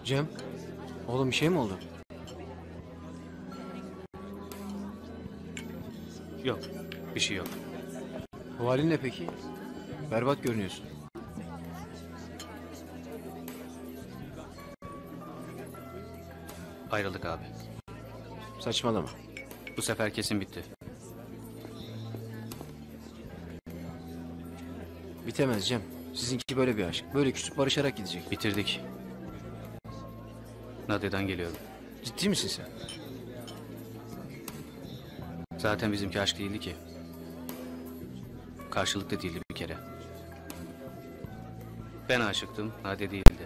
Cem, oğlum bir şey mi oldu? Yok, bir şey yok. Bu halin ne peki? Berbat görünüyorsun. Ayrıldık abi. Saçmalama. Bu sefer kesin bitti. Bitemez Cem. Sizinki böyle bir aşk. Böyle küsüp barışarak gidecek. Bitirdik. Nadia'dan geliyorum. Ciddi misin sen? Zaten bizimki aşk değildi ki. Karşılıklı değildi bir kere. Ben aşıktım, Nadia değildi.